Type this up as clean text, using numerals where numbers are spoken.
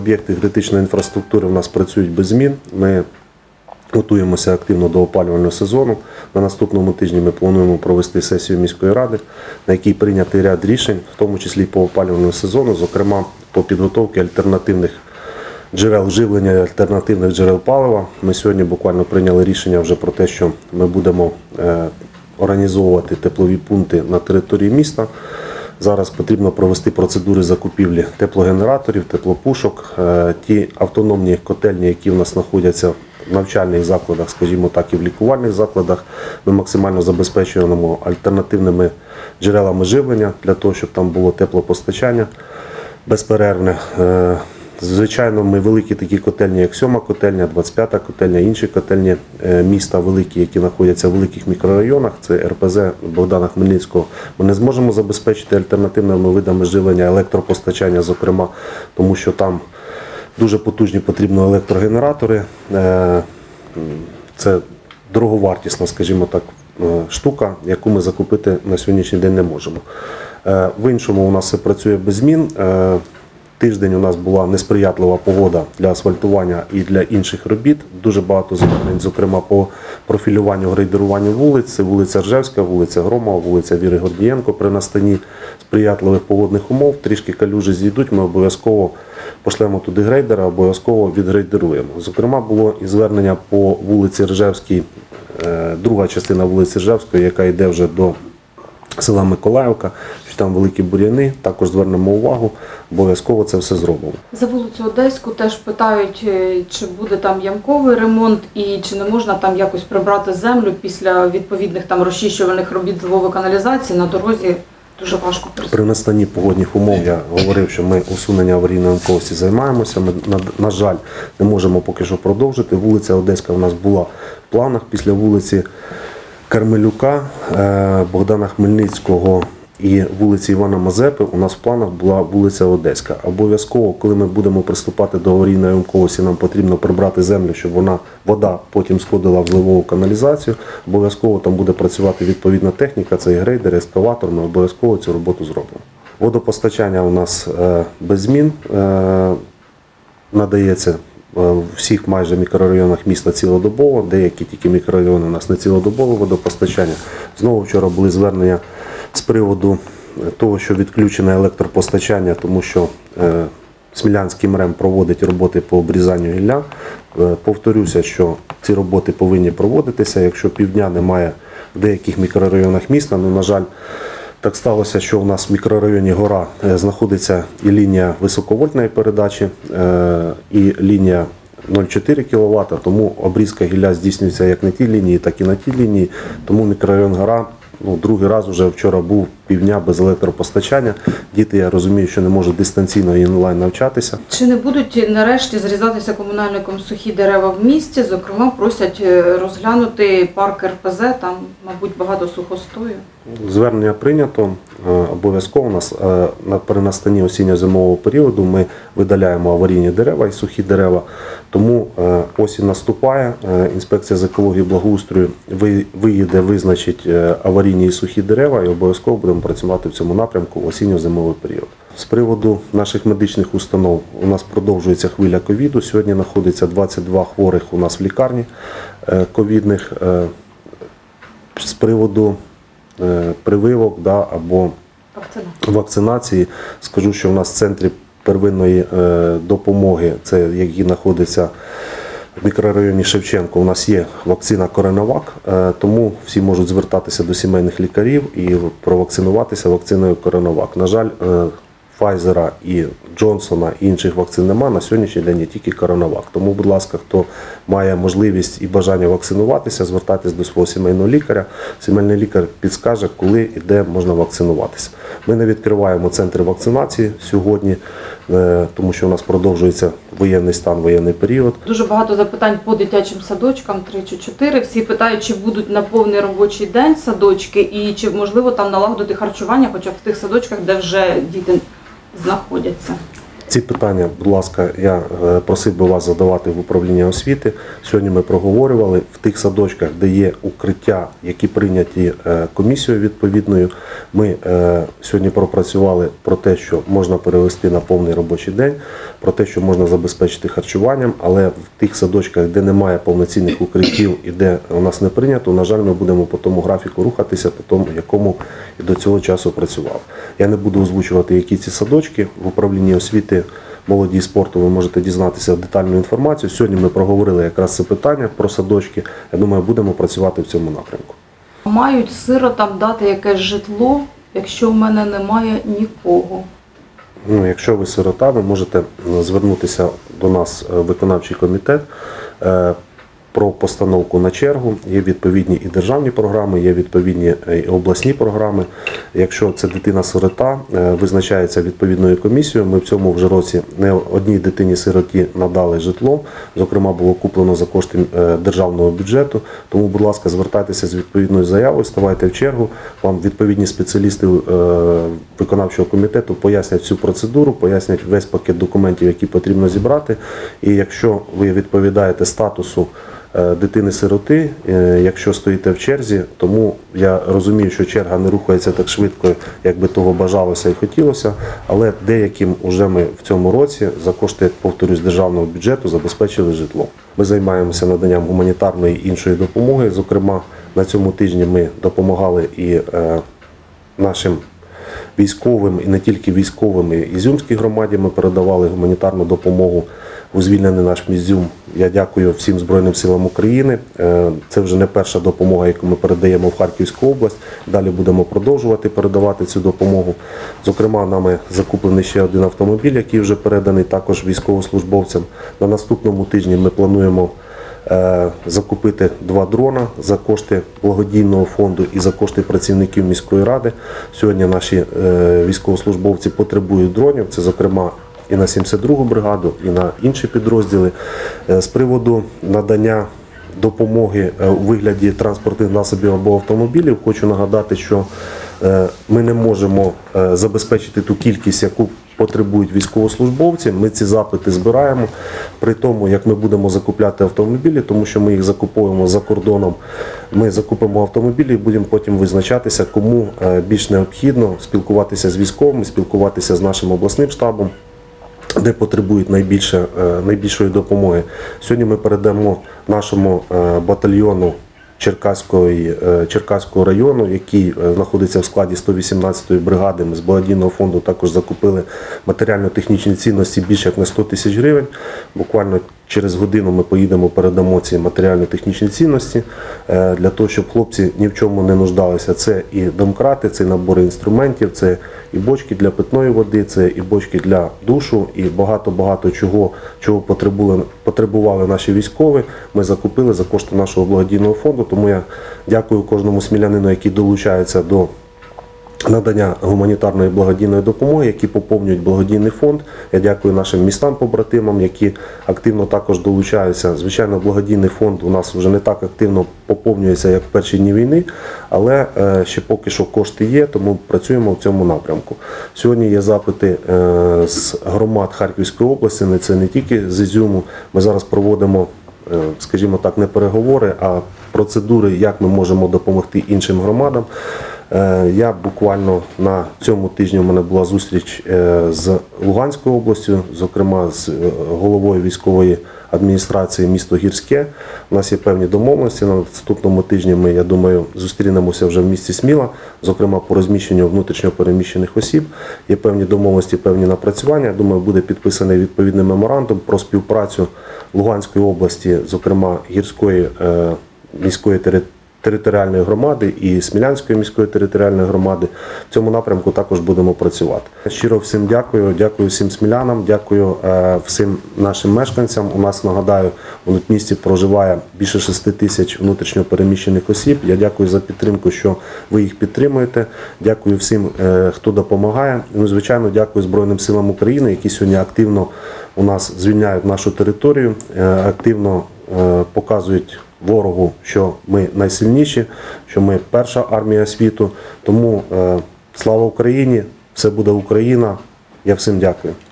Об'єкти критичної інфраструктури у нас працюють без змін. Ми готуємося активно до опалювального сезону. На наступному тижні ми плануємо провести сесію міської ради, на якій прийнятий ряд рішень, в тому числі по опалювальному сезону, зокрема по підготовці альтернативних джерел живлення і альтернативних джерел палива. Ми сьогодні буквально прийняли рішення вже про те, що ми будемо організовувати теплові пункти на території міста. Зараз потрібно провести процедури закупівлі теплогенераторів, теплопушок. Ті автономні котельні, які в нас знаходяться в навчальних закладах, скажімо так, і в лікувальних закладах, ми максимально забезпечуємо альтернативними джерелами живлення для того, щоб там було теплопостачання безперервне. Звичайно, ми великі такі котельні, як 7-та котельня, 25-та котельня, інші котельні міста великі, які знаходяться в великих мікрорайонах, це РПЗ Богдана Хмельницького, ми не зможемо забезпечити альтернативними видами живлення, електропостачання, зокрема, тому що там дуже потужні потрібні електрогенератори. Це дороговартісна, скажімо так, штука, яку ми закупити на сьогоднішній день не можемо. В іншому у нас все працює без змін. Тиждень у нас була несприятлива погода для асфальтування і для інших робіт. Дуже багато звернень, зокрема по профілюванню, грейдеруванню вулиць. Це вулиця Ржевська, вулиця Громова, вулиця Віри Гордієнко. При настанні сприятливих погодних умов трішки калюжі зійдуть, ми обов'язково пошлемо туди грейдера, обов'язково відгрейдеруємо. Зокрема, було і звернення по вулиці Ржевській, друга частина вулиці Ржевської, яка йде вже до села Миколаївка, що там великі бур'яни, також звернемо увагу, обов'язково це все зробимо. За вулицю Одеську теж питають, чи буде там ямковий ремонт і чи не можна там якось прибрати землю після відповідних там розчищувальних робіт зливової каналізації на дорозі. Дуже важко працювати. При настанні погодних умов я говорив, що ми усунення аварійної ямковості займаємося. Ми, на жаль, не можемо поки що продовжити. Вулиця Одеська у нас була в планах після вулиці Кармелюка, Богдана Хмельницького і вулиці Івана Мазепи у нас в планах була вулиця Одеська. Обов'язково, коли ми будемо приступати до аварійної ямковості, нам потрібно прибрати землю, щоб вода потім сходила в зливову каналізацію. Обов'язково там буде працювати відповідна техніка, це і грейдер, і ескаватор, ми обов'язково цю роботу зробимо. Водопостачання у нас без змін надається в всіх майже мікрорайонах міста цілодобово, деякі тільки мікрорайони у нас не цілодобове водопостачання. Знову вчора були звернення з приводу того, що відключене електропостачання, тому що Смілянський МРЕМ проводить роботи по обрізанню гілля. Повторюся, що ці роботи повинні проводитися, якщо півдня немає в деяких мікрорайонах міста, ну, на жаль, так сталося, що у нас в мікрорайоні Гора знаходиться і лінія високовольтної передачі, і лінія 0,4 кВт, тому обрізка гілля здійснюється як на тій лінії, так і на тій лінії. Тому мікрорайон Гора, другий раз вже вчора був півдня без електропостачання. Діти, я розумію, що не можуть дистанційно і онлайн навчатися. Чи не будуть нарешті зрізатися комунальником сухі дерева в місті? Зокрема, просять розглянути парк РПЗ, там, мабуть, багато сухостою. Звернення прийнято. Обов'язково у нас при настанні осінньо-зимового періоду ми видаляємо аварійні дерева і сухі дерева. Тому осінь наступає, інспекція з екології і благоустрою виїде, визначить аварійні і сухі дерева і обов'язково будемо працювати в цьому напрямку в осінньо-зимовий період. З приводу наших медичних установ у нас продовжується хвиля ковіду. Сьогодні знаходиться 22 хворих у нас в лікарні ковідних. З приводу прививок або вакцинації, скажу, що у нас в центрі первинної допомоги, це який знаходиться в мікрорайоні Шевченко, у нас є вакцина Коронавак, тому всі можуть звертатися до сімейних лікарів і провакцинуватися вакциною Коронавак. На жаль, Файзера і Джонсона і інших вакцин немає, на сьогоднішній день є тільки Коронавак. Тому, будь ласка, хто має можливість і бажання вакцинуватися, звертайтесь до свого сімейного лікаря. Сімейний лікар підскаже, коли і де можна вакцинуватися. Ми не відкриваємо центри вакцинації сьогодні, тому що у нас продовжується воєнний стан, воєнний період. Дуже багато запитань по дитячим садочкам, 3 чи 4. Всі питають, чи будуть на повний робочий день садочки і чи можливо там налагодити харчування, хоча б в тих садочках, де вже діти знаходяться. Ці питання, будь ласка, я просив би вас задавати в управління освіти. Сьогодні ми проговорювали в тих садочках, де є укриття, які прийняті комісією відповідною. Ми сьогодні пропрацювали про те, що можна перевести на повний робочий день, про те, що можна забезпечити харчуванням, але в тих садочках, де немає повноцінних укриттів і де у нас не прийнято, на жаль, ми будемо по тому графіку рухатися, по тому, якому і до цього часу працював. Я не буду озвучувати, які ці садочки. В управлінні освіти, молоді і спорту ви можете дізнатися детальну інформацію. Сьогодні ми проговорили якраз це питання про садочки. Я думаю, будемо працювати в цьому напрямку. Мають сиротам дати якесь житло, якщо в мене немає нікого? Якщо ви сирота, ви можете звернутися до нас в виконавчий комітет про постановку на чергу. Є відповідні і державні програми, є відповідні і обласні програми. Якщо це дитина-сирота, визначається відповідною комісією. Ми в цьому вже році не одній дитині-сироті надали житло. Зокрема, було куплено за кошти державного бюджету. Тому, будь ласка, звертайтеся з відповідною заявою, ставайте в чергу. Вам відповідні спеціалісти виконавчого комітету пояснять цю процедуру, пояснять весь пакет документів, які потрібно зібрати. І якщо ви відповідаєте статусу дитини-сироти, якщо стоїте в черзі, тому я розумію, що черга не рухається так швидко, як би того бажалося і хотілося, але деяким уже ми в цьому році за кошти, повторюсь, державного бюджету забезпечили житло. Ми займаємося наданням гуманітарної і іншої допомоги. Зокрема, на цьому тижні ми допомагали і нашим військовим, і не тільки військовим, і Ізюмській громаді ми передавали гуманітарну допомогу у звільнений наш Ізюм. Я дякую всім Збройним силам України. Це вже не перша допомога, яку ми передаємо в Харківську область. Далі будемо продовжувати передавати цю допомогу. Зокрема, нами закуплений ще один автомобіль, який вже переданий також військовослужбовцям. На наступному тижні ми плануємо закупити 2 дрона за кошти благодійного фонду і за кошти працівників міської ради. Сьогодні наші військовослужбовці потребують дронів, це зокрема і на 72-гу бригаду, і на інші підрозділи. З приводу надання допомоги у вигляді транспортних засобів або автомобілів, хочу нагадати, що ми не можемо забезпечити ту кількість, яку потребують військовослужбовці. Ми ці запити збираємо при тому, як ми будемо закупляти автомобілі, тому що ми їх закуповуємо за кордоном. Ми закупимо автомобілі і будемо потім визначатися, кому більш необхідно спілкуватися з військовими, спілкуватися з нашим обласним штабом, де потребують найбільшої допомоги. Сьогодні ми передамо нашому батальйону Черкаського району, який знаходиться в складі 118-ї бригади. Ми з благодійного фонду також закупили матеріально-технічні цінності більше як на 100 тисяч гривень. Буквально через годину ми поїдемо, передамо ці матеріально-технічні цінності для того, щоб хлопці ні в чому не нуждалися. Це і домкрати, це і набори інструментів, це і бочки для питної води, це і бочки для душу, і багато-багато чого потребували наші військові. Ми закупили за кошти нашого благодійного фонду. Тому я дякую кожному смілянину, який долучається до надання гуманітарної благодійної допомоги, які поповнюють благодійний фонд. Я дякую нашим містам-побратимам, які активно також долучаються. Звичайно, благодійний фонд у нас вже не так активно поповнюється, як в перші дні війни, але ще поки що кошти є, тому працюємо в цьому напрямку. Сьогодні є запити з громад Харківської області, це не тільки з Ізюму. Ми зараз проводимо, скажімо так, не переговори, а процедури, як ми можемо допомогти іншим громадам. Я буквально на цьому тижні у мене була зустріч з Луганською областю, зокрема з головою військової адміністрації міста Гірське. У нас є певні домовленості. На наступному тижні ми, я думаю, зустрінемося вже в місті Сміла, зокрема по розміщенню внутрішньо переміщених осіб. Є певні домовленості, певні напрацювання. Я думаю, буде підписаний відповідний меморандум про співпрацю Луганської області, зокрема Гірської міської територіальної громади і Смілянської міської територіальної громади. В цьому напрямку також будемо працювати. Щиро всім дякую всім смілянам, дякую всім нашим мешканцям. У нас, нагадаю, у місті проживає більше 6 тисяч внутрішньо переміщених осіб. Я дякую за підтримку, що ви їх підтримуєте. Дякую всім, хто допомагає. Ну, звичайно, дякую Збройним силам України, які сьогодні активно у нас звільняють нашу територію, активно показують ворогу, що ми найсильніші, що ми перша армія світу. Тому слава Україні, все буде Україна. Я всім дякую.